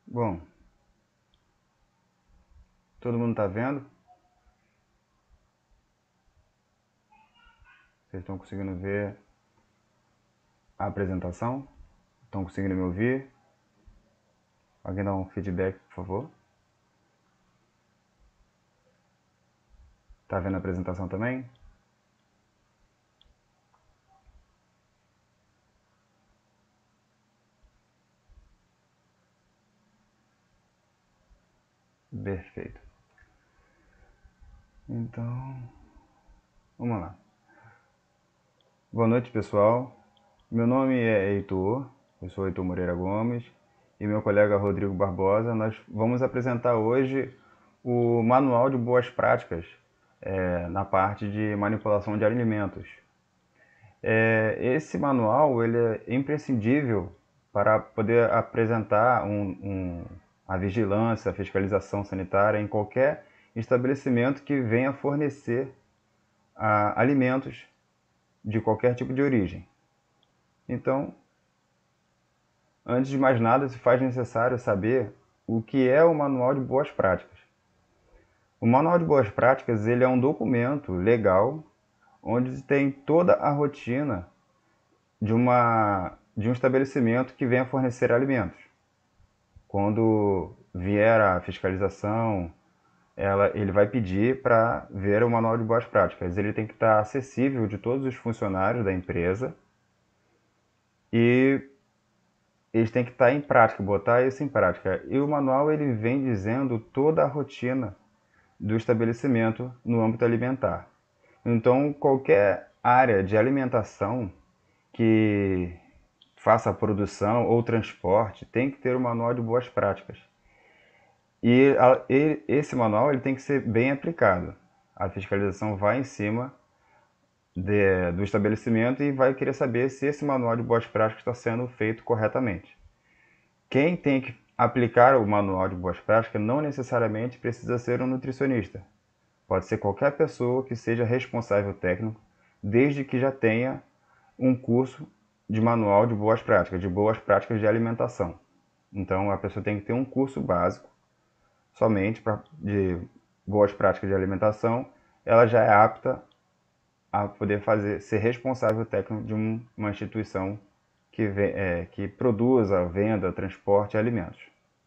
Bom, todo mundo está vendo? Vocês estão conseguindo ver a apresentação? Estão conseguindo me ouvir? Alguém dá um feedback, por favor? Tá vendo a apresentação também? Perfeito. Então, vamos lá. Boa noite, pessoal. Meu nome é Heitor, eu sou Heitor Moreira Gomes e meu colega Rodrigo Barbosa. Nós vamos apresentar hoje o Manual de Boas Práticas na parte de manipulação de alimentos. Esse manual ele é imprescindível para poder apresentar a vigilância, a fiscalização sanitária em qualquer estabelecimento que venha fornecer alimentos de qualquer tipo de origem. Então, antes de mais nada, se faz necessário saber o que é o Manual de Boas Práticas. O Manual de Boas Práticas ele é um documento legal onde tem toda a rotina de um estabelecimento que venha fornecer alimentos. Quando vier a fiscalização, ele vai pedir para ver o manual de boas práticas. Ele tem que estar acessível de todos os funcionários da empresa e eles têm que estar em prática, botar isso em prática. E o manual ele vem dizendo toda a rotina do estabelecimento no âmbito alimentar. Então, qualquer área de alimentação que faça a produção ou transporte tem que ter um manual de boas práticas. E esse manual ele tem que ser bem aplicado. A fiscalização vai em cima do estabelecimento e vai querer saber se esse manual de boas práticas está sendo feito corretamente. Quem tem que aplicar o manual de boas práticas não necessariamente precisa ser um nutricionista. Pode ser qualquer pessoa que seja responsável técnico, desde que já tenha um curso de manual de boas práticas de alimentação. Então a pessoa tem que ter um curso básico somente de boas práticas de alimentação, ela já é apta a poder ser responsável técnico de uma instituição que produza, venda, transporte alimentos.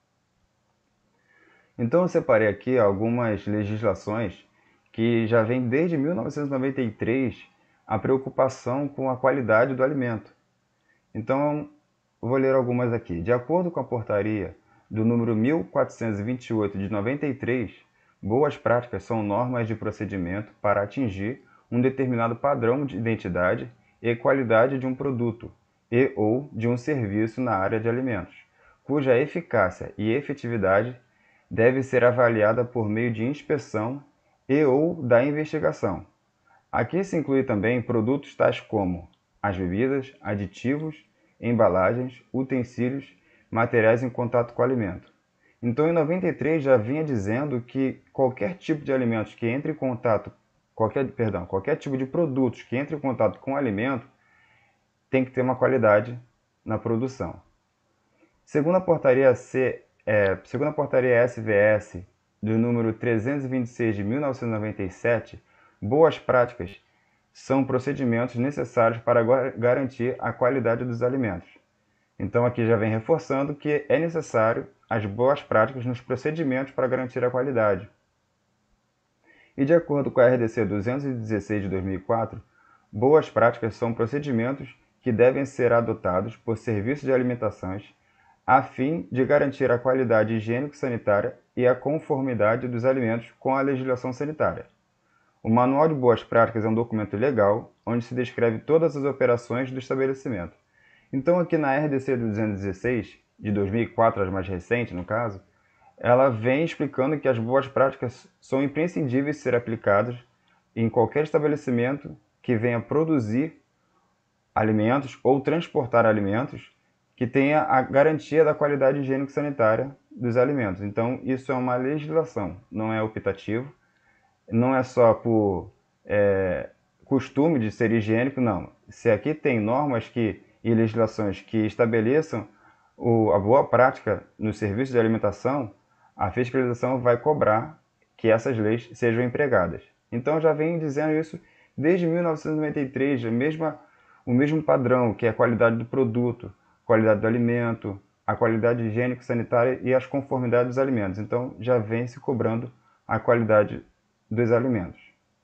Então eu separei aqui algumas legislações que já vem desde 1993 a preocupação com a qualidade do alimento. Então, vou ler algumas aqui. De acordo com a portaria do número 1428 de 93, boas práticas são normas de procedimento para atingir um determinado padrão de identidade e qualidade de um produto e ou de um serviço na área de alimentos, cuja eficácia e efetividade deve ser avaliada por meio de inspeção e ou da investigação. Aqui se inclui também produtos tais como as bebidas, aditivos, embalagens, utensílios, materiais em contato com o alimento. Então, em 93 já vinha dizendo que qualquer tipo de alimentos que entre em contato, qualquer tipo de produtos que entre em contato com o alimento tem que ter uma qualidade na produção. Segundo a portaria SVS do número 326 de 1997, boas práticas são procedimentos necessários para garantir a qualidade dos alimentos. Então aqui já vem reforçando que é necessário as boas práticas nos procedimentos para garantir a qualidade. E de acordo com a RDC 216 de 2004, boas práticas são procedimentos que devem ser adotados por serviços de alimentações a fim de garantir a qualidade higiênico-sanitária e a conformidade dos alimentos com a legislação sanitária. O Manual de Boas Práticas é um documento legal, onde se descreve todas as operações do estabelecimento. Então, aqui na RDC 216, de 2004, as mais recentes, no caso, ela vem explicando que as boas práticas são imprescindíveis de ser aplicadas em qualquer estabelecimento que venha produzir alimentos ou transportar alimentos que tenha a garantia da qualidade higiênico-sanitária dos alimentos. Então, isso é uma legislação, não é optativo, não é só por costume de ser higiênico, não. Se aqui tem normas e legislações que estabeleçam a boa prática no serviço de alimentação, a fiscalização vai cobrar que essas leis sejam empregadas. Então já vem dizendo isso desde 1993, o mesmo padrão, que é a qualidade do produto, qualidade do alimento, a qualidade higiênico-sanitária e as conformidades dos alimentos. Então já vem se cobrando a qualidade dos alimentos.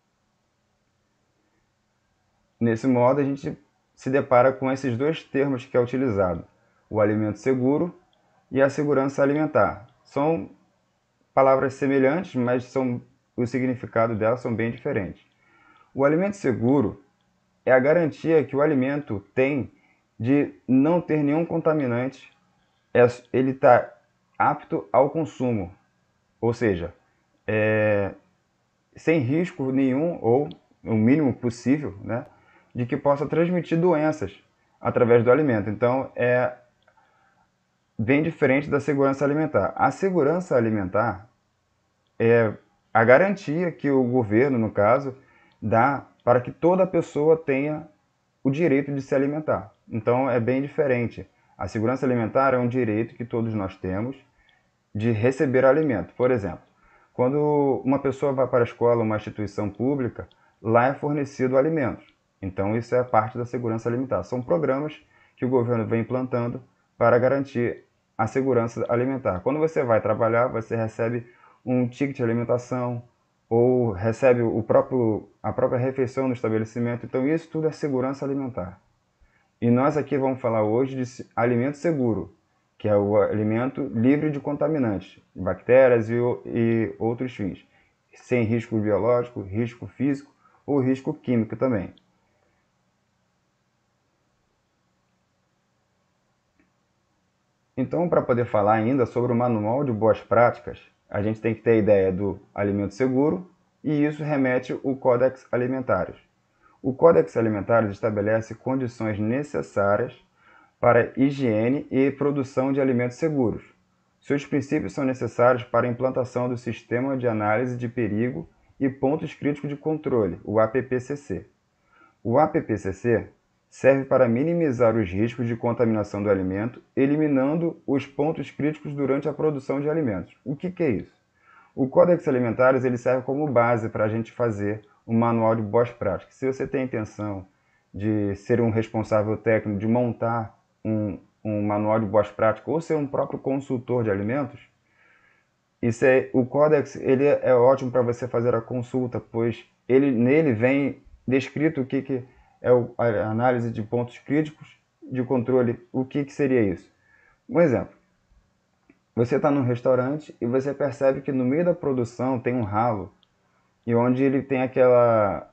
Nesse modo, a gente se depara com esses dois termos que é utilizado: o alimento seguro e a segurança alimentar. São palavras semelhantes, mas o significado delas são bem diferentes. O alimento seguro é a garantia que o alimento tem de não ter nenhum contaminante, ele está apto ao consumo, ou seja, sem risco nenhum, ou o mínimo possível, né, de que possa transmitir doenças através do alimento. Então, é bem diferente da segurança alimentar. A segurança alimentar é a garantia que o governo, no caso, dá para que toda pessoa tenha o direito de se alimentar. Então, é bem diferente. A segurança alimentar é um direito que todos nós temos de receber alimento. Por exemplo, quando uma pessoa vai para a escola, uma instituição pública, lá é fornecido alimentos. Então, isso é parte da segurança alimentar. São programas que o governo vem implantando para garantir a segurança alimentar. Quando você vai trabalhar, você recebe um ticket de alimentação ou recebe a própria refeição no estabelecimento. Então, isso tudo é segurança alimentar. E nós aqui vamos falar hoje de alimento seguro, que é o alimento livre de contaminantes, bactérias e outros fins, sem risco biológico, risco físico ou risco químico também. Então, para poder falar ainda sobre o manual de boas práticas, a gente tem que ter a ideia do alimento seguro e isso remete ao Códex Alimentários. O Códex Alimentários estabelece condições necessárias para higiene e produção de alimentos seguros. Seus princípios são necessários para a implantação do Sistema de Análise de Perigo e Pontos Críticos de Controle, o APPCC. O APPCC serve para minimizar os riscos de contaminação do alimento, eliminando os pontos críticos durante a produção de alimentos. O que é isso? O Códex Alimentários ele serve como base para a gente fazer um manual de boas práticas. Se você tem a intenção de ser um responsável técnico, de montar um manual de boas práticas ou ser um próprio consultor de alimentos, o Códex ele é ótimo para você fazer a consulta, pois nele vem descrito o que é a análise de pontos críticos de controle. O que seria isso? Um exemplo. Você está num restaurante e você percebe que no meio da produção tem um ralo e onde ele tem aquela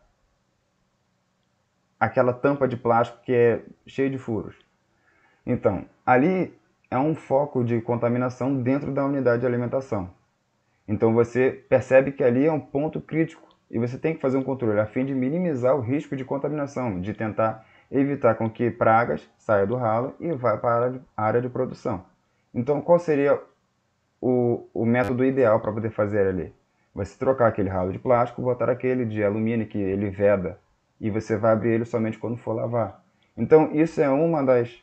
tampa de plástico que é cheia de furos. Então, ali é um foco de contaminação dentro da unidade de alimentação. Então você percebe que ali é um ponto crítico e você tem que fazer um controle a fim de minimizar o risco de contaminação, de tentar evitar com que pragas saiam do ralo e vá para a área de produção. Então, qual seria o método ideal para poder fazer ali? Você trocar aquele ralo de plástico, botar aquele de alumínio que ele veda e você vai abrir ele somente quando for lavar. Então, isso é uma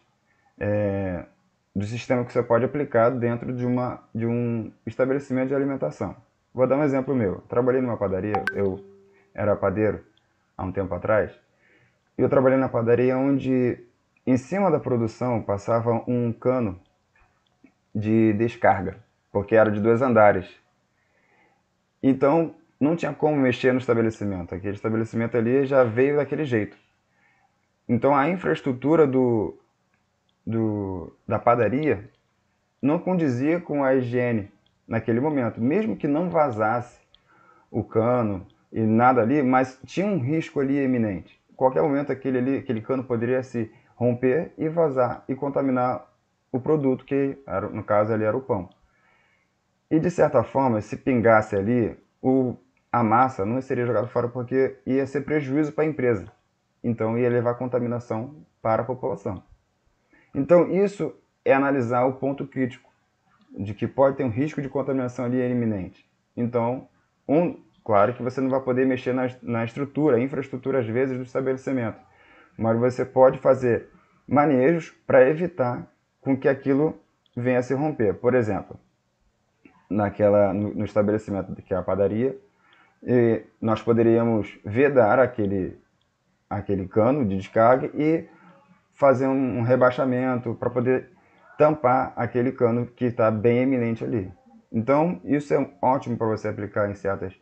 do sistema que você pode aplicar dentro de um estabelecimento de alimentação. Vou dar um exemplo meu. Trabalhei numa padaria, eu era padeiro há um tempo atrás, e eu trabalhei na padaria onde em cima da produção passava um cano de descarga, porque era de 2 andares. Então, não tinha como mexer no estabelecimento. Aquele estabelecimento ali já veio daquele jeito. Então, a infraestrutura da padaria não condizia com a higiene naquele momento. Mesmo que não vazasse o cano e nada ali, mas tinha um risco ali iminente. Em qualquer momento aquele cano poderia se romper e vazar e contaminar o produto, que no caso ali era o pão. E de certa forma, se pingasse ali, a massa não seria jogada fora porque ia ser prejuízo para a empresa. Então ia levar contaminação para a população. Então isso é analisar o ponto crítico, de que pode ter um risco de contaminação ali iminente. Então, claro que você não vai poder mexer na estrutura, infraestrutura às vezes do estabelecimento, mas você pode fazer manejos para evitar com que aquilo venha a se romper. Por exemplo, no estabelecimento que é a padaria, nós poderíamos vedar aquele cano de descarga e fazer um rebaixamento para poder tampar aquele cano que está bem eminente ali. Então, isso é ótimo para você aplicar em certos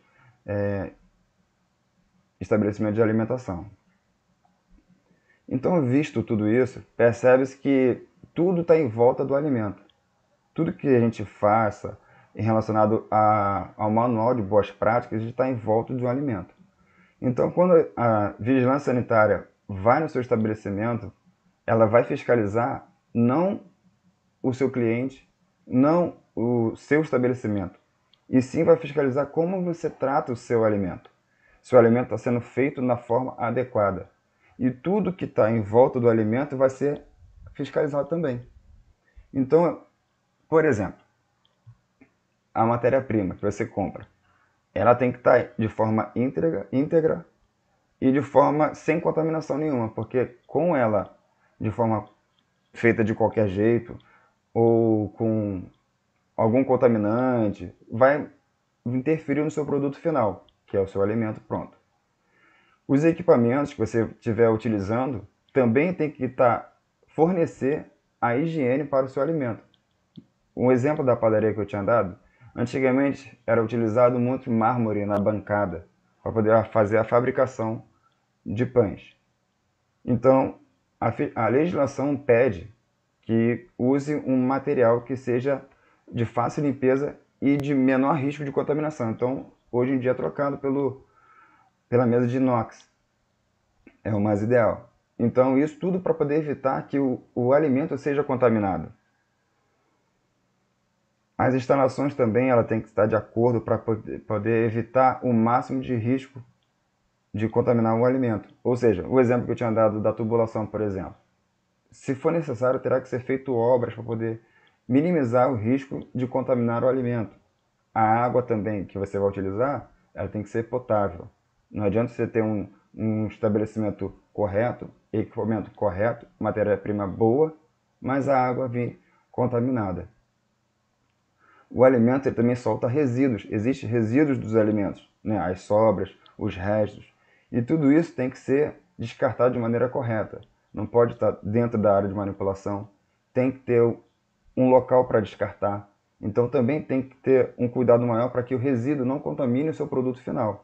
estabelecimentos de alimentação. Então, visto tudo isso, percebe-se que tudo está em volta do alimento. Tudo que a gente faça relacionado ao manual de boas práticas está em volta do alimento. Então, quando a vigilância sanitária vai no seu estabelecimento, ela vai fiscalizar não o seu cliente, não o seu estabelecimento, e sim vai fiscalizar como você trata o seu alimento. Se o alimento está sendo feito na forma adequada. E tudo que está em volta do alimento vai ser fiscalizado também. Então, por exemplo, a matéria-prima que você compra, ela tem que estar de forma íntegra e de forma sem contaminação nenhuma, porque com ela de forma feita de qualquer jeito ou com algum contaminante, vai interferir no seu produto final, que é o seu alimento pronto. Os equipamentos que você estiver utilizando também tem que fornecer a higiene para o seu alimento. Um exemplo da padaria que eu tinha dado, antigamente era utilizado muito mármore na bancada para poder fazer a fabricação de pães. Então, a legislação pede que use um material que seja de fácil limpeza e de menor risco de contaminação. Então, hoje em dia é trocado pela mesa de inox. É o mais ideal. Então, isso tudo para poder evitar que o alimento seja contaminado. As instalações também ela tem que estar de acordo para poder evitar o máximo de risco de contaminar o alimento. Ou seja, o exemplo que eu tinha dado da tubulação, por exemplo. Se for necessário, terá que ser feito obras para poder minimizar o risco de contaminar o alimento. A água também que você vai utilizar, ela tem que ser potável. Não adianta você ter um estabelecimento correto, equipamento correto, matéria-prima boa, mas a água vir contaminada. O alimento ele também solta resíduos, existem resíduos dos alimentos, né? As sobras, os restos, e tudo isso tem que ser descartado de maneira correta. Não pode estar dentro da área de manipulação, tem que ter um local para descartar. Então também tem que ter um cuidado maior para que o resíduo não contamine o seu produto final.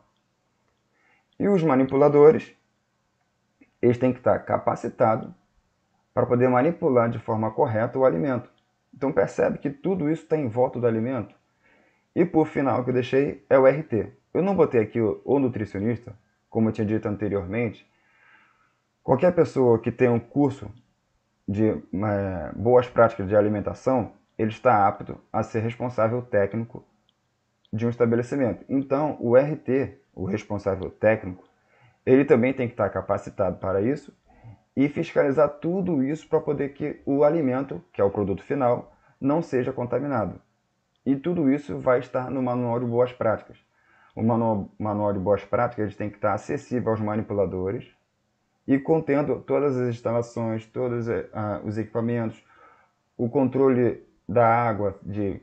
E os manipuladores, eles têm que estar capacitados para poder manipular de forma correta o alimento. Então percebe que tudo isso está em volta do alimento. E por final que eu deixei é o RT. Eu não botei aqui o nutricionista, como eu tinha dito anteriormente. Qualquer pessoa que tenha um curso de boas práticas de alimentação, ele está apto a ser responsável técnico de um estabelecimento. Então, o RT, o responsável técnico, ele também tem que estar capacitado para isso e fiscalizar tudo isso para poder que o alimento, que é o produto final, não seja contaminado. E tudo isso vai estar no Manual de Boas Práticas. O Manual de Boas Práticas tem que estar acessível aos manipuladores e contendo todas as instalações, todos os equipamentos, o controle da água, que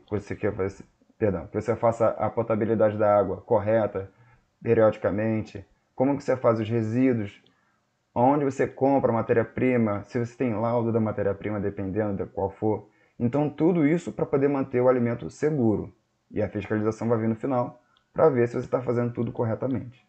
você faça a potabilidade da água correta, periodicamente, como que você faz os resíduos, onde você compra a matéria-prima, se você tem laudo da matéria-prima, dependendo de qual for. Então, tudo isso para poder manter o alimento seguro. E a fiscalização vai vir no final para ver se você está fazendo tudo corretamente.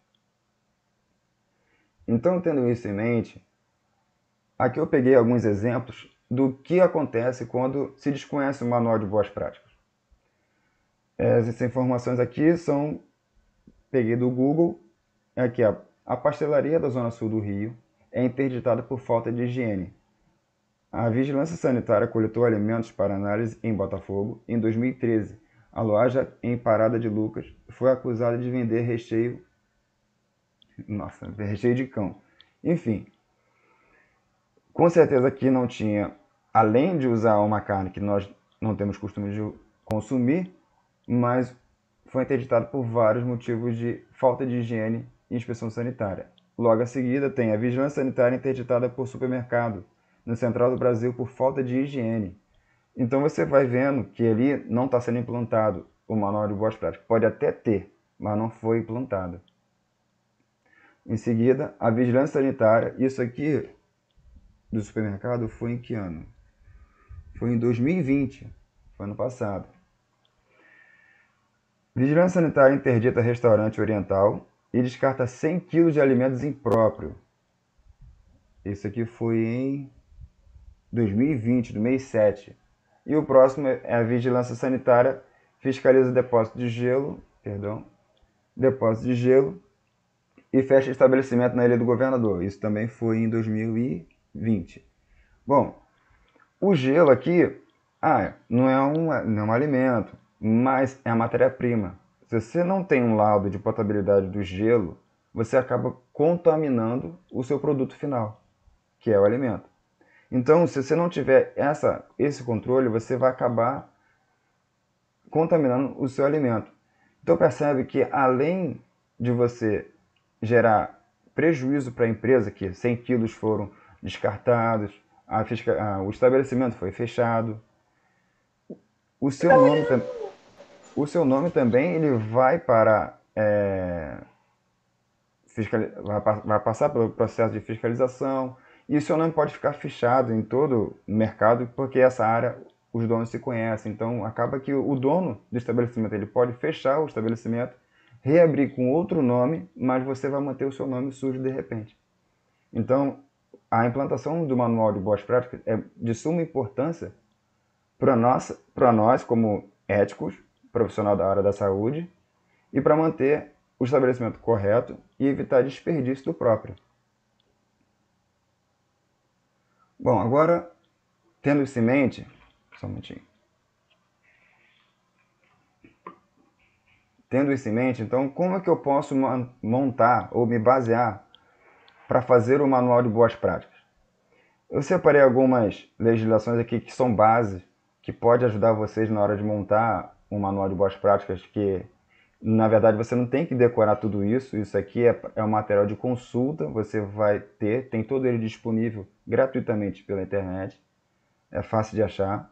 Então, tendo isso em mente, aqui eu peguei alguns exemplos do que acontece quando se desconhece o Manual de Boas Práticas. Essas informações aqui peguei do Google. Aqui, a pastelaria da Zona Sul do Rio é interditada por falta de higiene. A Vigilância Sanitária coletou alimentos para análise em Botafogo em 2013. A loja em Parada de Lucas foi acusada de vender recheio de cão. Enfim, com certeza aqui não tinha, além de usar uma carne que nós não temos costume de consumir, mas foi interditado por vários motivos de falta de higiene e inspeção sanitária. Logo a seguida tem a Vigilância Sanitária interditada por supermercado no Central do Brasil por falta de higiene. Então você vai vendo que ali não está sendo implantado o manual de boas práticas. Pode até ter, mas não foi implantado. Em seguida, a vigilância sanitária. Isso aqui do supermercado foi em que ano? Foi em 2020, foi ano passado. Vigilância sanitária interdita restaurante oriental e descarta 100 kg de alimentos impróprios. Isso aqui foi em 2020, do mês 7. E o próximo é a vigilância sanitária fiscaliza depósito de gelo e fecha estabelecimento na Ilha do Governador. Isso também foi em 2020. Bom, o gelo aqui, não é um alimento, mas é a matéria-prima. Se você não tem um laudo de potabilidade do gelo, você acaba contaminando o seu produto final, que é o alimento. Então, se você não tiver esse controle, você vai acabar contaminando o seu alimento. Então, percebe que além de você gerar prejuízo para a empresa, que 100 quilos foram descartados, o estabelecimento foi fechado, o seu nome, também ele vai para vai passar pelo processo de fiscalização, e o seu nome pode ficar fichado em todo o mercado, porque essa área os donos se conhecem. Então acaba que o dono do estabelecimento ele pode fechar o estabelecimento, reabrir com outro nome, mas você vai manter o seu nome sujo de repente. Então a implantação do manual de boas práticas é de suma importância para nós como éticos, profissional da área da saúde, e para manter o estabelecimento correto e evitar desperdício do próprio. Bom, agora, tendo isso em mente, só um minutinho. Tendo isso em mente, então, como é que eu posso montar ou me basear para fazer o manual de boas práticas? Eu separei algumas legislações aqui que são bases, que pode ajudar vocês na hora de montar um manual de boas práticas, que na verdade você não tem que decorar tudo isso. Isso aqui é um material de consulta, você vai ter, tem todo ele disponível gratuitamente pela internet, é fácil de achar.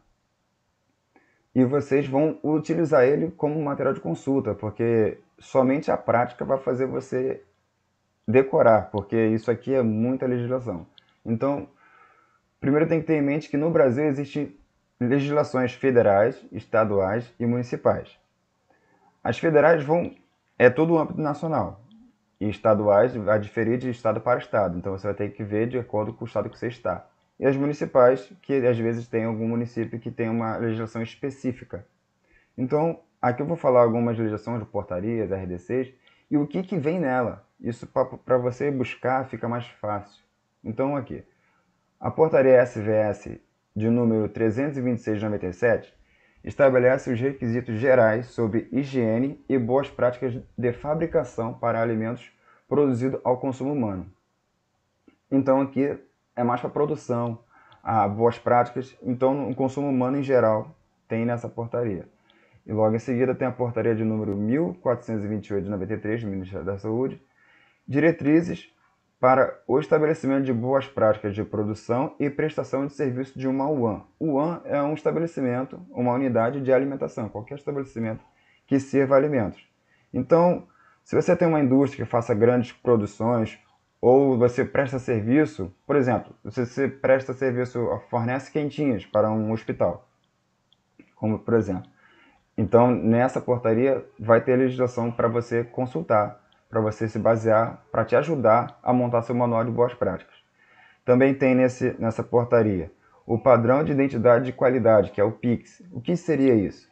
E vocês vão utilizar ele como material de consulta, porque somente a prática vai fazer você decorar, porque isso aqui é muita legislação. Então, primeiro tem que ter em mente que no Brasil existem legislações federais, estaduais e municipais. As federais é todo o âmbito nacional, e estaduais vai diferir de estado para estado, então você vai ter que ver de acordo com o estado que você está. E as municipais, que às vezes tem algum município que tem uma legislação específica. Então, aqui eu vou falar algumas legislações de portarias, RDCs, e o que vem nela. Isso para você buscar fica mais fácil. Então, aqui, a portaria SVS de número 326 de 97 estabelece os requisitos gerais sobre higiene e boas práticas de fabricação para alimentos produzidos ao consumo humano. Então, aqui é mais para produção, boas práticas. Então, o consumo humano em geral tem nessa portaria. E logo em seguida tem a portaria de número 1428 de 93 do Ministério da Saúde, diretrizes para o estabelecimento de boas práticas de produção e prestação de serviço de uma UAN. UAN é um estabelecimento, uma unidade de alimentação, qualquer estabelecimento que sirva alimentos. Então, se você tem uma indústria que faça grandes produções, ou você presta serviço, por exemplo, você presta serviço, fornece quentinhas para um hospital, como por exemplo. Então, nessa portaria vai ter legislação para você consultar, para você se basear, para te ajudar a montar seu manual de boas práticas. Também tem nessa portaria o padrão de identidade de qualidade, que é o PIX. O que seria isso?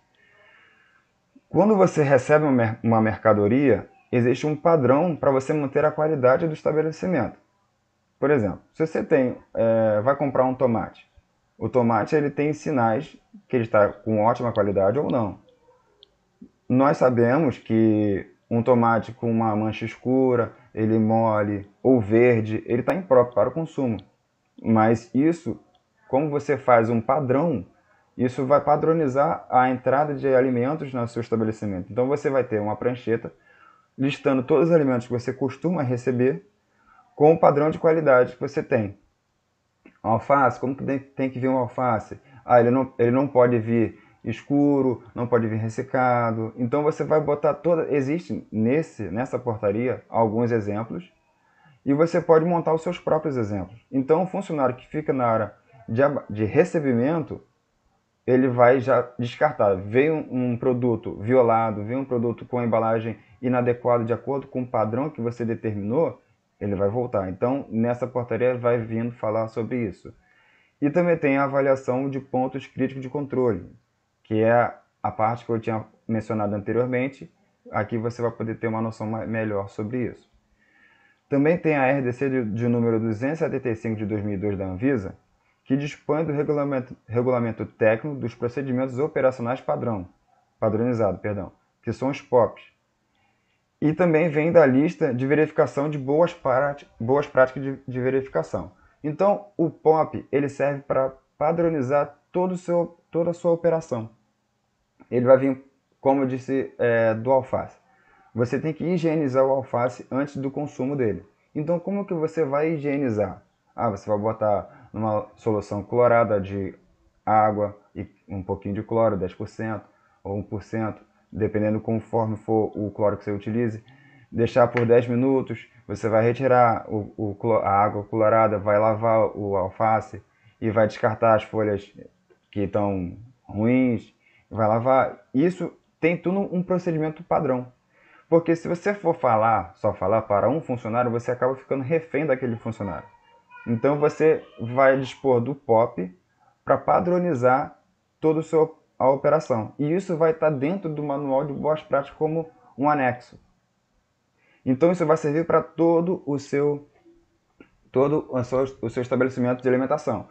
Quando você recebe uma mercadoria, existe um padrão para você manter a qualidade do estabelecimento. Por exemplo, se você vai comprar um tomate, o tomate ele tem sinais que ele está com ótima qualidade ou não. Nós sabemos que um tomate com uma mancha escura, ele mole ou verde, ele está impróprio para o consumo. Mas isso, como você faz um padrão, isso vai padronizar a entrada de alimentos no seu estabelecimento. Então você vai ter uma prancheta listando todos os alimentos que você costuma receber com o padrão de qualidade que você tem. Alface, como que tem que vir uma alface? ele não pode vir escuro, não pode vir ressecado. Então você vai botar existe nessa portaria alguns exemplos e você pode montar os seus próprios exemplos. Então o funcionário que fica na área de recebimento, ele vai já descartar. Veio um produto violado, veio um produto com a embalagem inadequada de acordo com o padrão que você determinou, ele vai voltar. Então, nessa portaria vai vindo falar sobre isso. E também tem a avaliação de pontos críticos de controle, que é a parte que eu tinha mencionado anteriormente. Aqui você vai poder ter uma noção melhor sobre isso. Também tem a RDC de número 275 de 2002 da Anvisa, que dispõe do regulamento técnico dos procedimentos operacionais padronizado, que são os POPs. E também vem da lista de verificação de boas práticas de verificação. Então, o POP ele serve para padronizar toda a sua operação. Ele vai vir, como eu disse, do alface. Você tem que higienizar o alface antes do consumo dele. Então, como que você vai higienizar? Você vai botar numa solução clorada de água e um pouquinho de cloro, 10% ou 1%, dependendo conforme for o cloro que você utilize. Deixar por 10 minutos, você vai retirar a água clorada, vai lavar o alface e vai descartar as folhas que estão ruins, vai lavar. Isso tem tudo um procedimento padrão. Porque se você for só falar para um funcionário, você acaba ficando refém daquele funcionário. Então você vai dispor do POP para padronizar toda a operação. E isso vai estar dentro do manual de boas práticas como um anexo. Então isso vai servir para todo o seu estabelecimento de alimentação.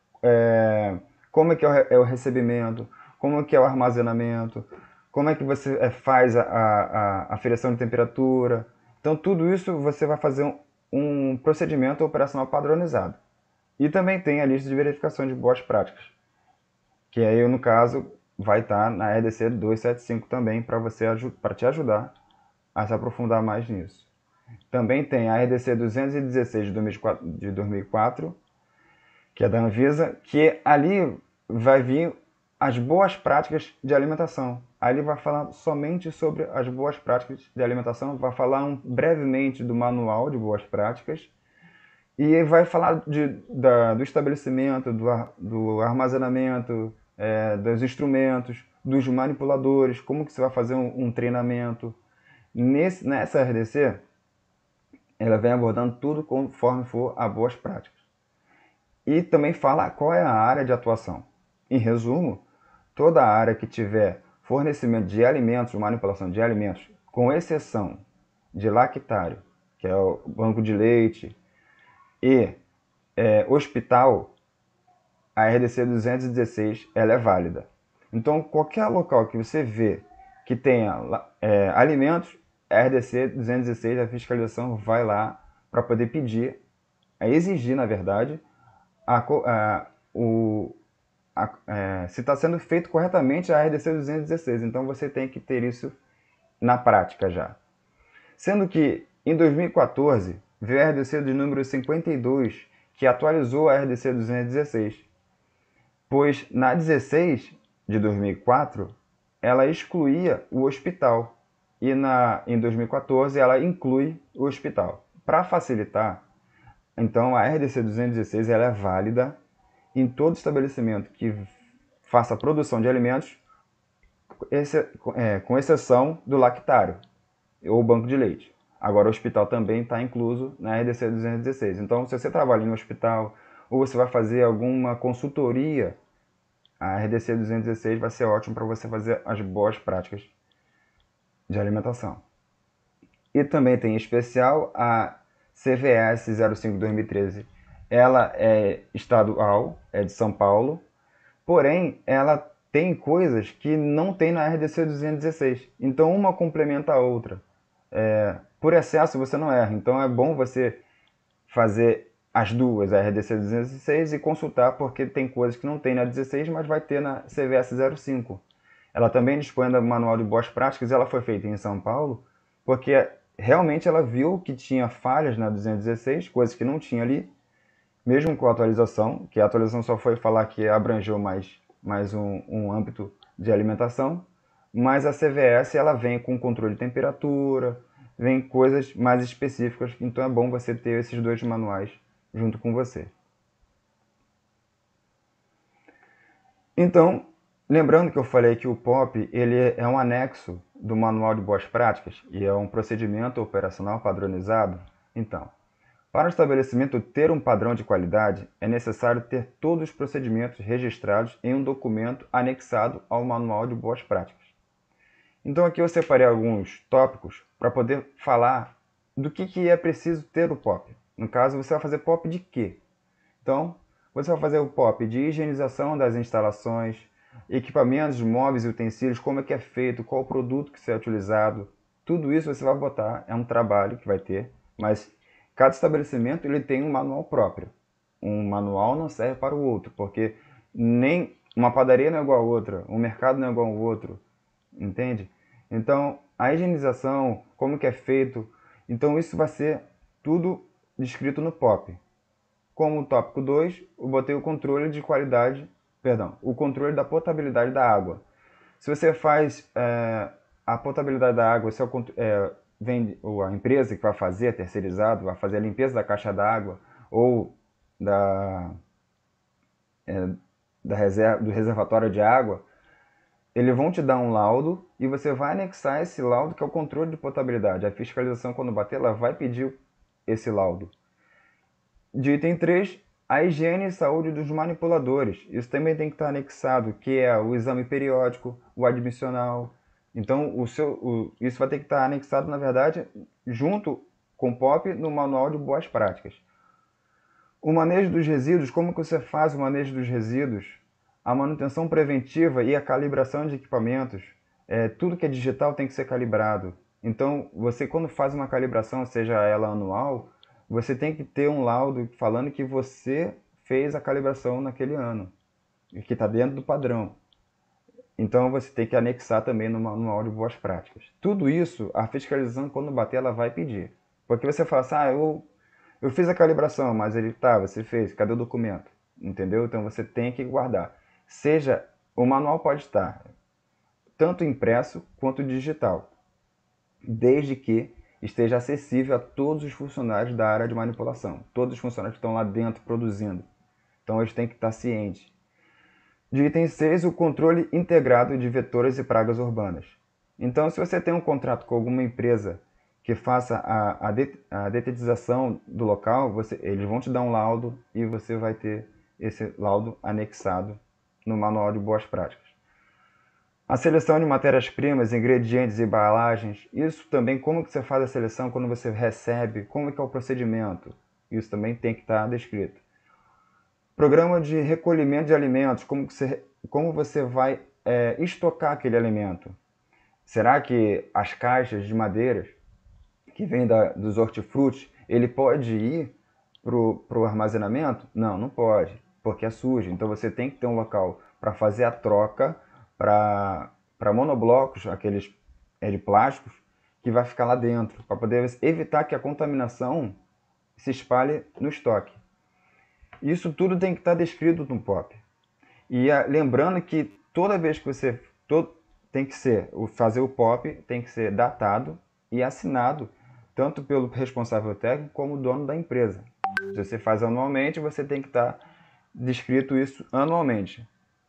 Como é que é o recebimento, como é que é o armazenamento, como é que você faz a aferição de temperatura. Então tudo isso você vai fazer um procedimento operacional padronizado. E também tem a lista de verificação de boas práticas, que aí no caso vai estar na RDC 275 também para te ajudar a se aprofundar mais nisso. Também tem a RDC 216 de 2004, que é da Anvisa, que ali vai vir as boas práticas de alimentação. Ali vai falar somente sobre as boas práticas de alimentação, vai falar brevemente do manual de boas práticas e vai falar do estabelecimento, do armazenamento, dos instrumentos, dos manipuladores, como que você vai fazer um treinamento. Nessa RDC, ela vem abordando tudo conforme for a boas práticas. E também fala qual é a área de atuação. Em resumo, toda a área que tiver fornecimento de alimentos, manipulação de alimentos, com exceção de lactário, que é o banco de leite, e hospital, a RDC 216 ela é válida. Então, qualquer local que você vê que tenha alimentos, a RDC 216, a fiscalização vai lá para poder pedir, exigir, na verdade, se está sendo feito corretamente a RDC 216. Então, você tem que ter isso na prática já. Sendo que, em 2014, veio a RDC de número 52, que atualizou a RDC 216. Pois na 16 de 2004, ela excluía o hospital. E em 2014, ela inclui o hospital. Para facilitar, então a RDC 216 ela é válida em todo estabelecimento que faça produção de alimentos, com exceção do lactário ou banco de leite. Agora o hospital também está incluso na RDC 216. Então, se você trabalha em um hospital ou você vai fazer alguma consultoria, a RDC 216 vai ser ótimo para você fazer as boas práticas de alimentação. E também tem em especial a CVS 05/2013. Ela é estadual, é de São Paulo, porém ela tem coisas que não tem na RDC 216. Então uma complementa a outra. Por excesso você não erra, então é bom você fazer as duas, a RDC 216, e consultar, porque tem coisas que não tem na 16, mas vai ter na CVS 05. Ela também dispõe do manual de boas práticas, ela foi feita em São Paulo, porque realmente ela viu que tinha falhas na 216, coisas que não tinha ali, mesmo com a atualização, que a atualização só foi falar que abrangeu mais mais um âmbito de alimentação, mas a CVS ela vem com controle de temperatura, vem coisas mais específicas, então é bom você ter esses dois manuais junto com você. Então, lembrando que eu falei que o POP ele é um anexo do Manual de Boas Práticas e é um procedimento operacional padronizado, então, para o estabelecimento ter um padrão de qualidade, é necessário ter todos os procedimentos registrados em um documento anexado ao Manual de Boas Práticas. Então aqui eu separei alguns tópicos para poder falar do que é preciso ter o POP. No caso, você vai fazer POP de quê? Então, você vai fazer o POP de higienização das instalações, equipamentos, móveis e utensílios, como é que é feito, qual o produto que é utilizado. Tudo isso você vai botar, é um trabalho que vai ter, mas cada estabelecimento ele tem um manual próprio. Um manual não serve para o outro, porque nem uma padaria não é igual a outra, um mercado não é igual ao outro, entende? Então, a higienização, como que é feito, então isso vai ser tudo descrito no POP. Como tópico 2, eu botei o controle de qualidade, perdão, o controle da potabilidade da água. Se você faz a potabilidade da água, se vem a empresa que vai fazer, terceirizado, vai fazer a limpeza da caixa d'água ou do reservatório de água, eles vão te dar um laudo e você vai anexar esse laudo, que é o controle de potabilidade. A fiscalização, quando bater, ela vai pedir esse laudo. De item 3, a higiene e saúde dos manipuladores. Isso também tem que estar anexado, que é o exame periódico, o admissional. Então, isso vai ter que estar anexado, na verdade, junto com o POP no Manual de Boas Práticas. O manejo dos resíduos, como que você faz o manejo dos resíduos? A manutenção preventiva e a calibração de equipamentos. Tudo que é digital tem que ser calibrado. Então, você quando faz uma calibração, seja ela anual, você tem que ter um laudo falando que você fez a calibração naquele ano, que está dentro do padrão. Então você tem que anexar também no Manual de Boas Práticas. Tudo isso, a fiscalização, quando bater, ela vai pedir. Porque você fala assim, eu fiz a calibração, mas você fez, cadê o documento? Entendeu? Então você tem que guardar. O manual pode estar tanto impresso quanto digital, desde que esteja acessível a todos os funcionários da área de manipulação. Todos os funcionários que estão lá dentro produzindo. Então eles têm que estar cientes. De item 6, o controle integrado de vetores e pragas urbanas. Então, se você tem um contrato com alguma empresa que faça a detetização do local, eles vão te dar um laudo e você vai ter esse laudo anexado no Manual de Boas Práticas. A seleção de matérias-primas, ingredientes e embalagens, isso também, como que você faz a seleção quando você recebe, como que é o procedimento, isso também tem que estar descrito. Programa de recolhimento de alimentos, como você vai estocar aquele alimento. Será que as caixas de madeira que vêm dos hortifrutis, ele pode ir para o armazenamento? Não, não pode, porque é sujo. Então você tem que ter um local para fazer a troca para monoblocos, aqueles de plásticos, que vai ficar lá dentro, para poder evitar que a contaminação se espalhe no estoque. Isso tudo tem que estar descrito no POP. E lembrando que toda vez que você tem que fazer o POP, tem que ser datado e assinado tanto pelo responsável técnico como o dono da empresa. Se você faz anualmente, você tem que estar descrito isso anualmente.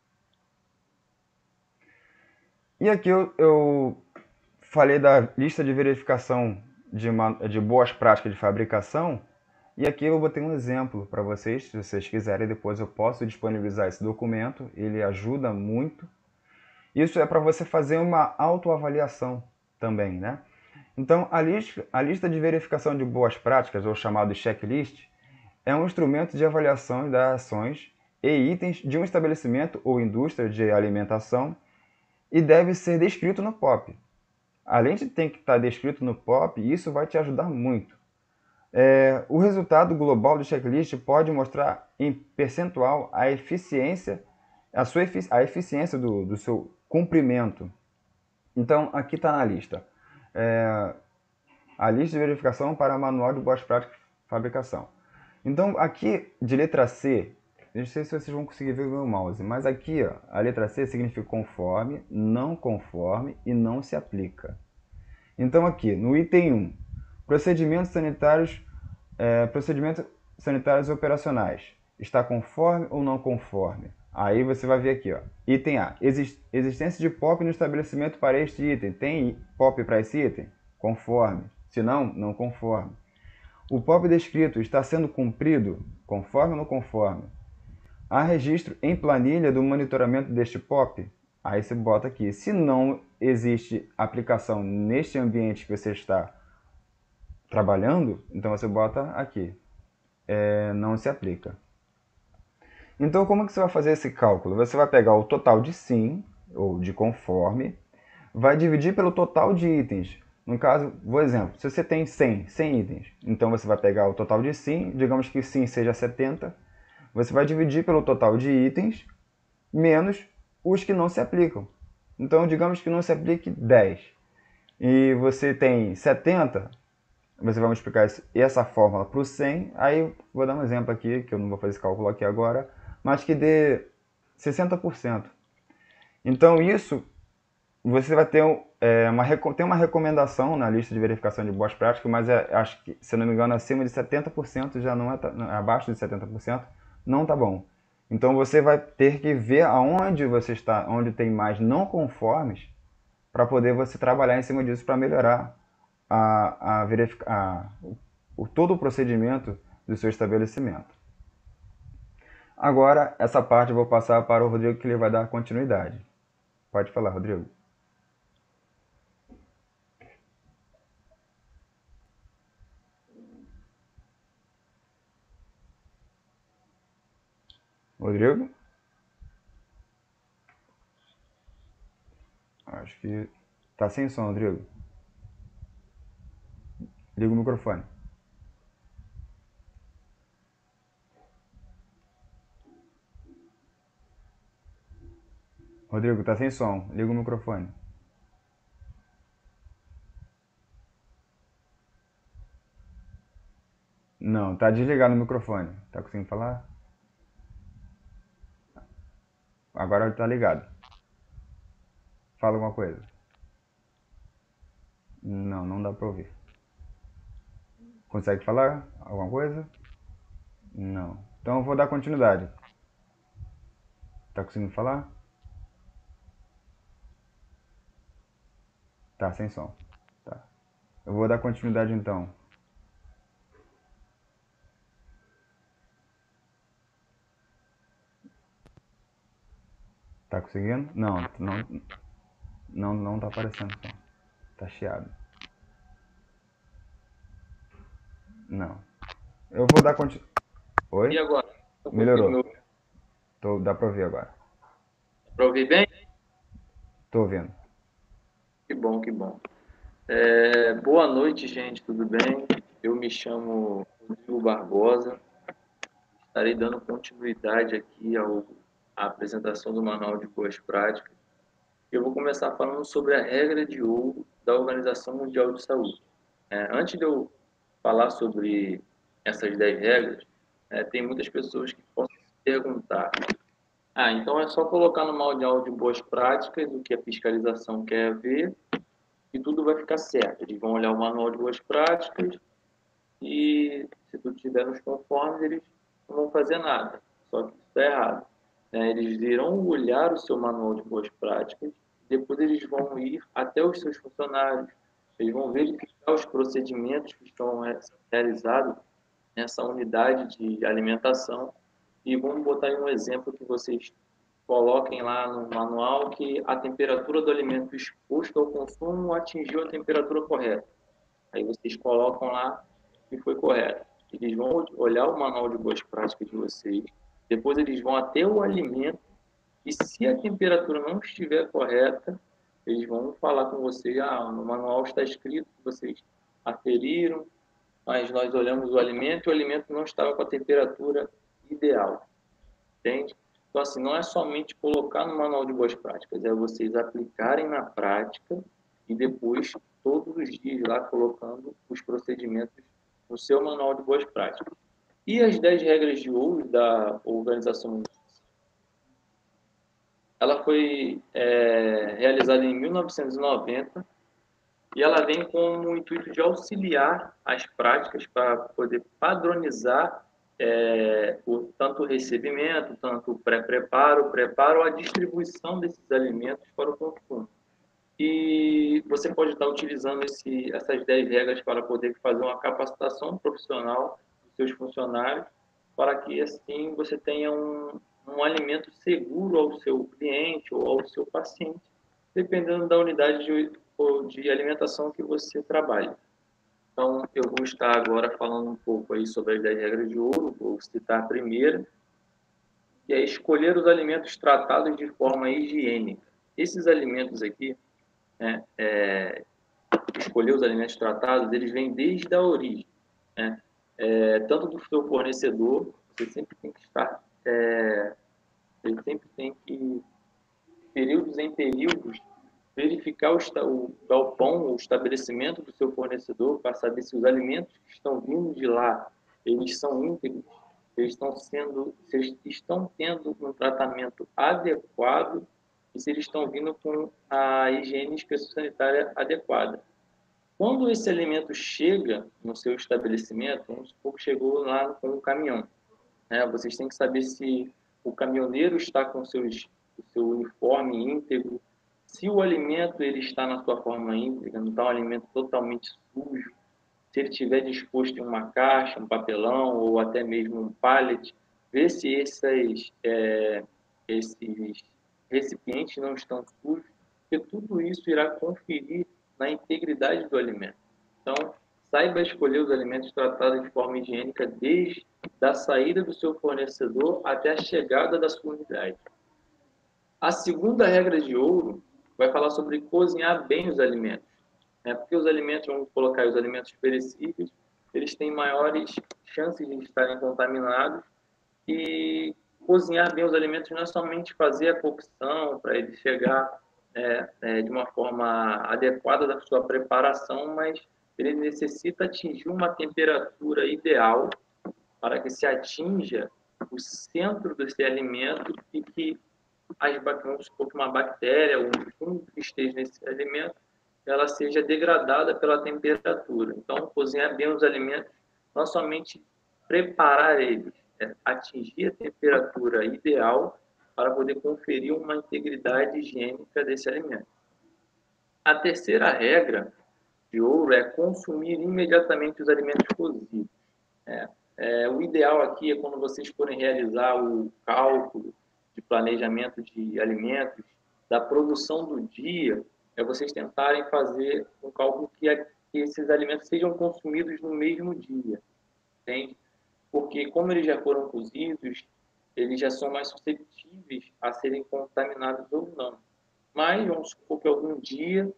E aqui eu falei da lista de verificação de boas práticas de fabricação. E aqui eu botei um exemplo para vocês, se vocês quiserem, depois eu posso disponibilizar esse documento, ele ajuda muito. Isso é para você fazer uma autoavaliação também, né? Então, a lista de verificação de boas práticas, ou chamado checklist, é um instrumento de avaliação das ações e itens de um estabelecimento ou indústria de alimentação e deve ser descrito no POP. Além de ter que estar descrito no POP, isso vai te ajudar muito. O resultado global do checklist pode mostrar em percentual a eficiência do seu cumprimento. Então, aqui está na lista. A lista de verificação para manual de boas práticas de fabricação. Então, aqui, de letra C, não sei se vocês vão conseguir ver o meu mouse, mas aqui, ó, a letra C significa conforme, não conforme e não se aplica. Então aqui, no item 1, procedimentos sanitários operacionais. Está conforme ou não conforme? Aí você vai ver aqui, ó, item A, existência de POP no estabelecimento para este item. Tem POP para esse item? Conforme. Se não, não conforme. O POP descrito está sendo cumprido? Conforme ou não conforme? Há registro em planilha do monitoramento deste POP? Aí você bota aqui. Se não existe aplicação neste ambiente que você está trabalhando, então você bota aqui. Não se aplica. Então, como que você vai fazer esse cálculo? Você vai pegar o total de sim, ou de conforme, vai dividir pelo total de itens. No caso, vou exemplo, se você tem 100 itens, então você vai pegar o total de sim, digamos que sim seja 70, você vai dividir pelo total de itens, menos os que não se aplicam. Então, digamos que não se aplique 10. E você tem 70, você vai multiplicar essa fórmula para o 100, aí vou dar um exemplo aqui, que eu não vou fazer esse cálculo aqui agora, mas que dê 60%. Então isso, você vai ter tem uma recomendação na lista de verificação de boas práticas, mas acho que, se não me engano, acima de 70% já não é, abaixo de 70% não está bom. Então você vai ter que ver aonde você está, onde tem mais não conformes, para poder você trabalhar em cima disso para melhorar todo o procedimento do seu estabelecimento. Agora, essa parte eu vou passar para o Rodrigo, que ele vai dar continuidade. Pode falar, Rodrigo. Rodrigo? Acho que tá sem som, Rodrigo. Liga o microfone. Rodrigo, tá sem som. Liga o microfone. Não, tá desligado o microfone. Tá conseguindo falar? Agora tá ligado. Fala alguma coisa. Não, não dá pra ouvir. Consegue falar alguma coisa? Não. Então eu vou dar continuidade. Tá conseguindo falar? Tá sem som. Tá. Eu vou dar continuidade então. Tá conseguindo? Não tá aparecendo som. Tá chiado. Não. Eu vou dar continuidade. E Oi? agora? Não consigo me Melhorou. ouvir. Dá pra ouvir agora. Para ouvir bem? Tô ouvindo. Que bom, que bom. Boa noite, gente, tudo bem? Eu me chamo Rodrigo Barbosa. Estarei dando continuidade aqui à apresentação do Manual de Boas Práticas. Eu vou começar falando sobre a regra de ouro da Organização Mundial de Saúde. Antes de eu falar sobre essas 10 regras, tem muitas pessoas que possam se perguntar: então é só colocar no Manual de Boas Práticas o que a fiscalização quer ver e tudo vai ficar certo. Eles vão olhar o Manual de Boas Práticas e, se tudo estiver nos conformes, eles não vão fazer nada. Só que isso está errado. Eles irão olhar o seu Manual de Boas Práticas, depois eles vão ir até os seus funcionários, eles vão verificar os procedimentos que estão realizados nessa unidade de alimentação e vamos botar aí um exemplo que vocês coloquem lá no manual que a temperatura do alimento exposto ao consumo atingiu a temperatura correta. Aí vocês colocam lá que foi correto. Eles vão olhar o manual de boas práticas de vocês, depois eles vão até o alimento e se a temperatura não estiver correta, eles vão falar com você, no manual está escrito que vocês aferiram, mas nós olhamos o alimento e o alimento não estava com a temperatura ideal, entende? Então, assim, não é somente colocar no manual de boas práticas, é vocês aplicarem na prática e depois, todos os dias, lá colocando os procedimentos no seu manual de boas práticas. E as 10 regras de ouro da Organização Mundial, ela foi realizada em 1990 e ela vem com o intuito de auxiliar as práticas para poder padronizar tanto o recebimento, tanto o pré-preparo, o preparo, a distribuição desses alimentos para o consumo. E você pode estar utilizando essas 10 regras para poder fazer uma capacitação profissional dos seus funcionários, para que assim você tenha um alimento seguro ao seu cliente ou ao seu paciente, dependendo da unidade de alimentação que você trabalha. Então, eu vou estar agora falando um pouco aí sobre as 10 regras de ouro, vou citar a primeira, que é escolher os alimentos tratados de forma higiênica. Esses alimentos aqui, né, escolher os alimentos tratados, eles vêm desde a origem, né? Tanto do seu fornecedor, você sempre tem que estar, ele sempre tem que, períodos em períodos, verificar o galpão, o estabelecimento do seu fornecedor, para saber se os alimentos que estão vindo de lá, eles são íntegros, se eles estão tendo um tratamento adequado e se eles estão vindo com a higiene sanitária adequada. Quando esse alimento chega no seu estabelecimento, vamos supor que chegou lá com um caminhão, né? Vocês têm que saber se o caminhoneiro está com o seu uniforme íntegro, se o alimento ele está na sua forma íntegra, não está um alimento totalmente sujo, se ele estiver disposto em uma caixa, um papelão ou até mesmo um pallet, ver se esses recipientes não estão sujos, porque tudo isso irá conferir na integridade do alimento. Então, saiba escolher os alimentos tratados de forma higiênica desde a saída do seu fornecedor até a chegada da sua unidade. A segunda regra de ouro vai falar sobre cozinhar bem os alimentos. Porque os alimentos, vamos colocar os alimentos perecíveis, eles têm maiores chances de estarem contaminados e cozinhar bem os alimentos não é somente fazer a cocção para ele chegar de uma forma adequada da sua preparação, mas ele necessita atingir uma temperatura ideal para que se atinja o centro desse alimento e que vamos supor que uma bactéria ou um fungo que esteja nesse alimento, ela seja degradada pela temperatura. Então, cozinhar bem os alimentos, não somente preparar eles, atingir a temperatura ideal para poder conferir uma integridade higiênica desse alimento. A terceira regra de ouro é consumir imediatamente os alimentos cozidos. O ideal aqui é quando vocês forem realizar o cálculo de planejamento de alimentos, da produção do dia, vocês tentarem fazer um cálculo que esses alimentos sejam consumidos no mesmo dia, entende? Porque como eles já foram cozidos, eles já são mais suscetíveis a serem contaminados ou não. Mas vamos supor que algum dia,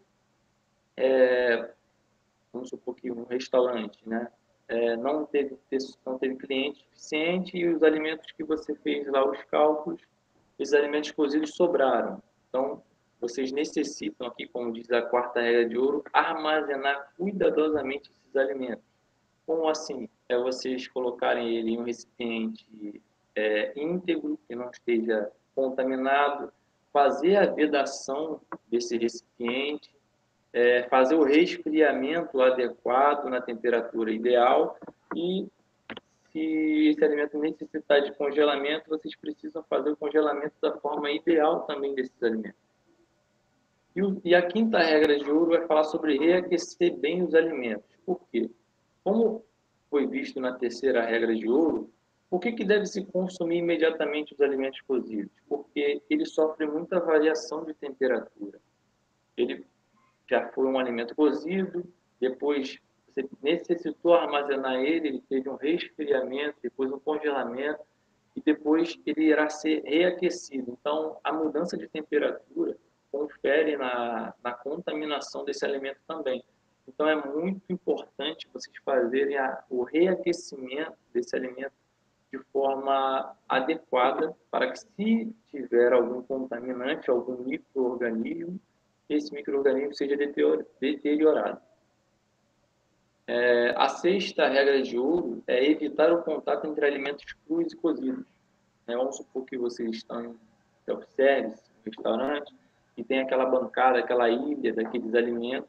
vamos supor que um restaurante, né, não teve cliente suficiente e os alimentos que você fez lá, os cálculos, esses alimentos cozidos sobraram. Então, vocês necessitam aqui, como diz a quarta regra de ouro, armazenar cuidadosamente esses alimentos. Como assim? É vocês colocarem ele em um recipiente íntegro, que não esteja contaminado, fazer a vedação desse recipiente, fazer o resfriamento adequado na temperatura ideal e se esse alimento necessitar de congelamento, vocês precisam fazer o congelamento da forma ideal também desses alimentos. E a quinta regra de ouro vai falar sobre reaquecer bem os alimentos. Por quê? Como foi visto na terceira regra de ouro, por que deve se consumir imediatamente os alimentos cozidos? Porque ele sofre muita variação de temperatura. Ele já foi um alimento cozido, depois você necessitou armazenar ele, ele teve um resfriamento, depois um congelamento, e depois ele irá ser reaquecido. Então, a mudança de temperatura confere na contaminação desse alimento também. Então, é muito importante vocês fazerem o reaquecimento desse alimento de forma adequada para que, se tiver algum contaminante, algum micro-organismo, esse micro-organismo seja deteriorado. A sexta regra de ouro é evitar o contato entre alimentos crus e cozidos. Vamos supor que vocês estão em self-service, um restaurante, e tem aquela bancada, aquela ilha daqueles alimentos,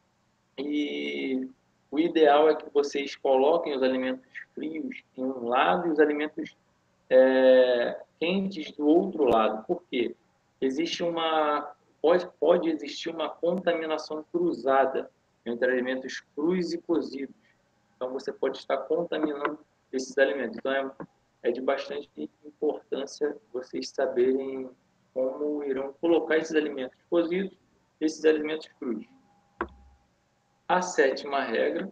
e o ideal é que vocês coloquem os alimentos frios em um lado e os alimentos quentes do outro lado. Por quê? Pode existir uma contaminação cruzada entre alimentos crus e cozidos. Então, você pode estar contaminando esses alimentos. Então, é de bastante importância vocês saberem como irão colocar esses alimentos cozidos e esses alimentos crus. A sétima regra,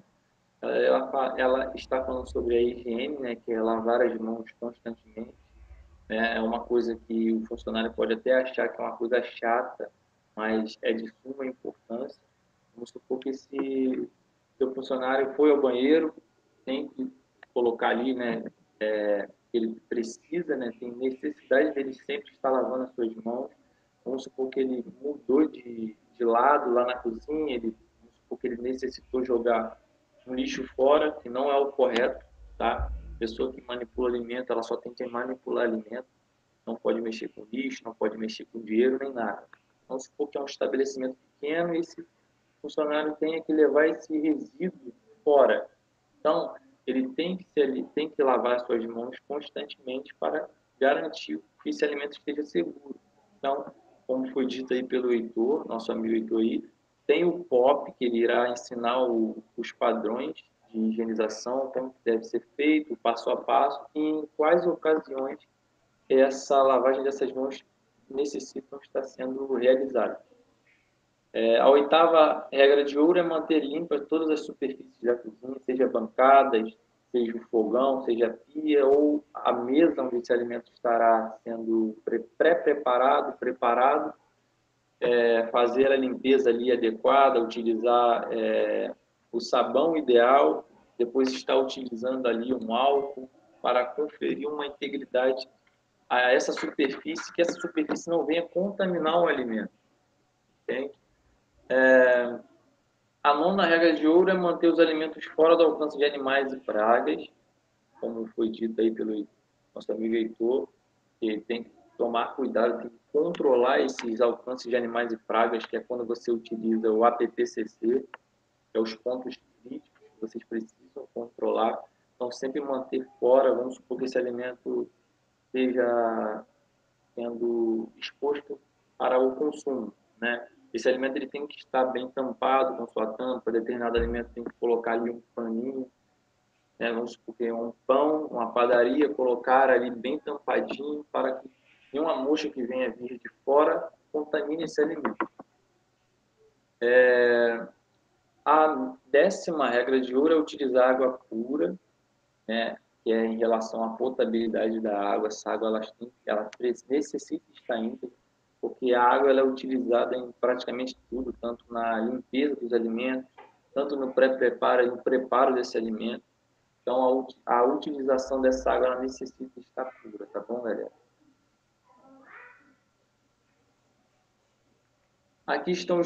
ela está falando sobre a higiene, né, que é lavar as mãos constantemente. É uma coisa que o funcionário pode até achar que é uma coisa chata, mas é de suma importância. Vamos supor que se seu funcionário foi ao banheiro, tem que colocar ali, né, ele precisa, né, tem necessidade dele sempre estar lavando as suas mãos. Vamos supor que ele mudou de lado lá na cozinha, vamos supor que ele necessitou jogar um lixo fora, que não é o correto, tá? A pessoa que manipula alimento, ela só tem que manipular alimento, não pode mexer com lixo, não pode mexer com dinheiro, nem nada. Vamos supor que é um estabelecimento pequeno e esse funcionário tenha que levar esse resíduo fora. Então, ele tem que lavar suas mãos constantemente para garantir que esse alimento esteja seguro. Então, como foi dito aí pelo Heitor, nosso amigo Heitor aí, tem o POP, que ele irá ensinar os padrões de higienização, como deve ser feito, passo a passo, e em quais ocasiões essa lavagem dessas mãos necessitam estar sendo realizada. A oitava regra de ouro é manter limpas todas as superfícies da cozinha, seja bancadas, seja o fogão, seja a pia ou a mesa onde esse alimento estará sendo pré-preparado, preparado, fazer a limpeza ali adequada, utilizar o sabão ideal, depois estar utilizando ali um álcool para conferir uma integridade a essa superfície, que essa superfície não venha contaminar o alimento. Entende? A nona regra de ouro é manter os alimentos fora do alcance de animais e pragas, como foi dito aí pelo nosso amigo Heitor, que tem que tomar cuidado, tem que controlar esses alcances de animais e pragas, que é quando você utiliza o APPCC, que é os pontos críticos que vocês precisam controlar. Então, sempre manter fora, vamos supor que esse alimento esteja sendo exposto para o consumo, né? Esse alimento ele tem que estar bem tampado com sua tampa, determinado alimento tem que colocar ali um paninho, né? Vamos supor que é um pão, uma padaria, colocar ali bem tampadinho para que nenhuma mosca que venha vir de fora contamine esse alimento. A décima regra de ouro é utilizar água pura, né? Que é em relação à potabilidade da água. Essa água ela necessita estar íntegra, porque a água ela é utilizada em praticamente tudo, tanto na limpeza dos alimentos, tanto no pré-preparo e no preparo desse alimento. Então, a utilização dessa água ela necessita estar pura, tá bom, galera? Aqui estão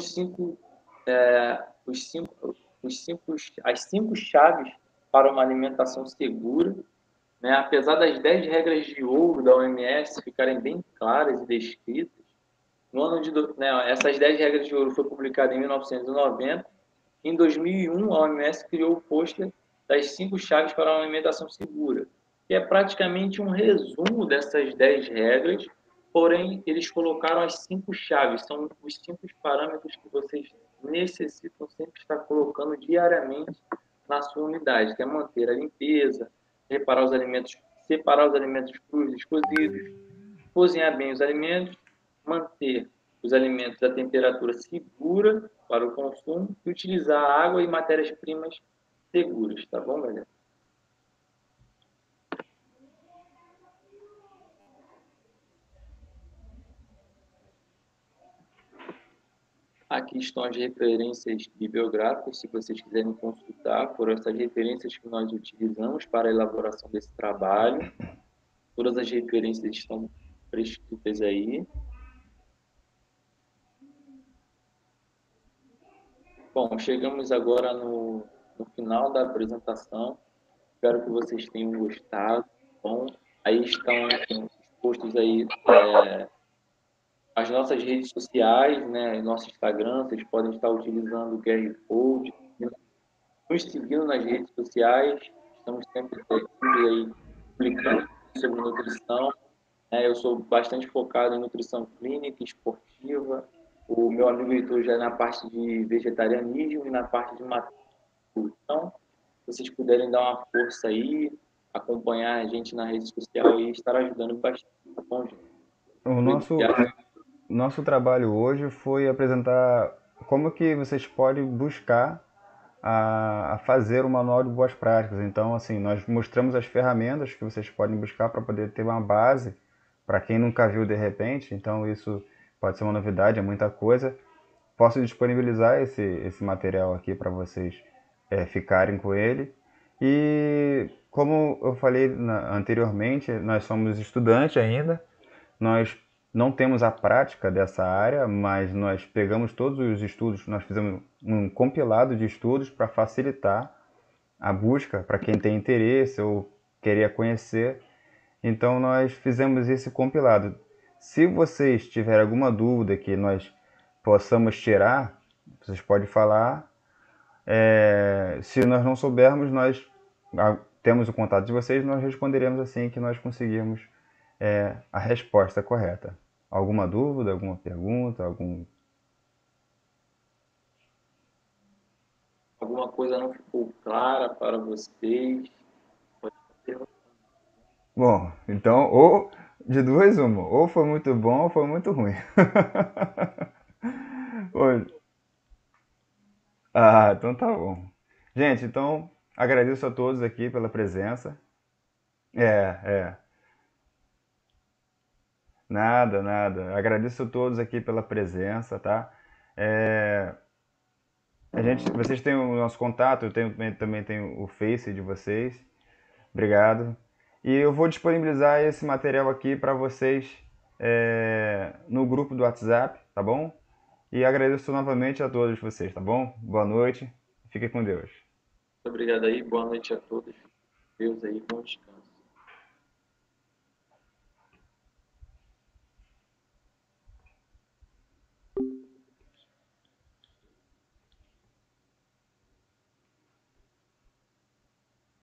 as cinco chaves para uma alimentação segura, né? Apesar das 10 regras de ouro da OMS ficarem bem claras e descritas, no ano né, essas 10 regras de ouro foram publicadas em 1990. Em 2001, a OMS criou o pôster das 5 chaves para uma alimentação segura, que é praticamente um resumo dessas 10 regras, porém, eles colocaram as 5 chaves, são os 5 parâmetros que vocês necessitam sempre estar colocando diariamente na sua unidade, que é manter a limpeza, separar os alimentos crus e cozidos, cozinhar bem os alimentos, manter os alimentos a temperatura segura para o consumo e utilizar água e matérias-primas seguras, tá bom, galera? Aqui estão as referências bibliográficas, se vocês quiserem consultar, foram essas referências que nós utilizamos para a elaboração desse trabalho. Todas as referências estão prescritas aí. Bom, chegamos agora no no final da apresentação. Espero que vocês tenham gostado. Bom, aí estão expostos aí as nossas redes sociais, né? Nosso Instagram, vocês podem estar utilizando o QR Code, nos seguindo nas redes sociais. Estamos sempre aí publicando sobre nutrição. Eu sou bastante focado em nutrição clínica, esportiva. O meu amigo Heitor já é na parte de vegetarianismo e na parte de matéria. Então, se vocês puderem dar uma força aí, acompanhar a gente na rede social e estar ajudando bastante, tá bom, gente? O nosso trabalho hoje foi apresentar como que vocês podem buscar a fazer o manual de boas práticas. Então, assim, nós mostramos as ferramentas que vocês podem buscar para poder ter uma base para quem nunca viu de repente. Então, isso pode ser uma novidade, é muita coisa. Posso disponibilizar esse material aqui para vocês ficarem com ele. E como eu falei anteriormente, nós somos estudantes ainda, nós não temos a prática dessa área, mas nós pegamos todos os estudos, nós fizemos um compilado de estudos para facilitar a busca para quem tem interesse ou queria conhecer. Então nós fizemos esse compilado. Se vocês tiverem alguma dúvida que nós possamos tirar, vocês podem falar. Se nós não soubermos, nós temos o contato de vocês, nós responderemos assim que nós conseguirmos a resposta correta. Alguma dúvida, alguma pergunta, Alguma coisa não ficou clara para vocês? Pode perguntar. Bom, então, ou de duas uma, ou foi muito bom ou foi muito ruim. Oi. Ah, então tá bom. Gente, então agradeço a todos aqui pela presença. É. Nada, nada. Agradeço a todos aqui pela presença, tá? É, vocês têm o nosso contato, também tenho o Face de vocês. Obrigado. E eu vou disponibilizar esse material aqui para vocês no grupo do WhatsApp, tá bom? E agradeço novamente a todos vocês, tá bom? Boa noite. Fiquem com Deus. Muito obrigado aí, boa noite a todos. Deus aí, bom descanso.